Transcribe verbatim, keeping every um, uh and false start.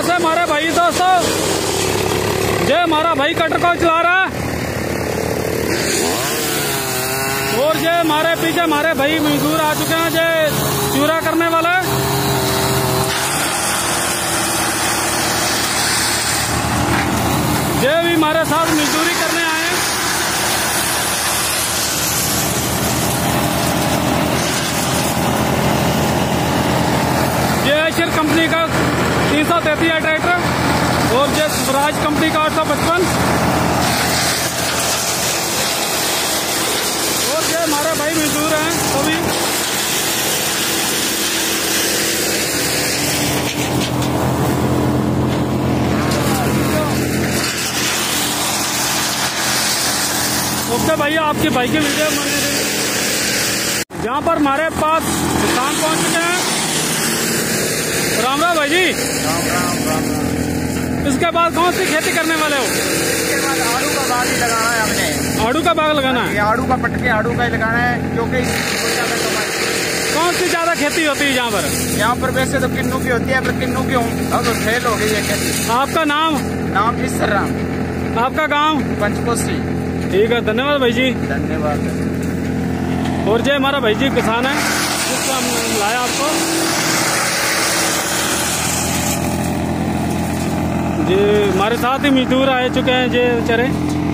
से हमारे भाई दोस्तों, ये हमारा भाई कटर को चला रहा है और ये हमारे पीछे हमारे भाई मजदूर आ चुके हैं ये चूरा करने वाले। ये भी हमारे साथ मजदूरी करने आए हैं। ये एशियर कंपनी का तीन सौ तैतीस है ट्रैक्टर और ये स्वराज कंपनी का आठ सौ पचपन। और ये हमारे भाई मजदूर हैं सभी। ओके भैया, आपकी भाई की वीडियो मैंने जहाँ पर हमारे पास किसान पहुँच चुके हैं। राम राम भाई जी। राम राम राम राम। इसके बाद कौन सी खेती करने वाले हो? इसके बाद आड़ू का बाग ही लगाना है हमने। आड़ू का बाग लगाना है? आड़ू का पटके आड़ू का ही लगाना है क्योंकि ज्यादा कमाई। कौन सी ज्यादा खेती होती है यहाँ पर? यहाँ पर वैसे तो किन्नू की होती है, पर किन्नू की अब तो फेल हो गई है खेती। आपका नाम? नाम ईश्वर राम। आपका गाँव? पंचकोशी। ठीक है, धन्यवाद भाई जी। धन्यवाद। और जय हमारा भाई जी किसान है जिसको हम लाया आपको। जी हमारे साथ ही मजदूर आ चुके हैं ये बेचारे।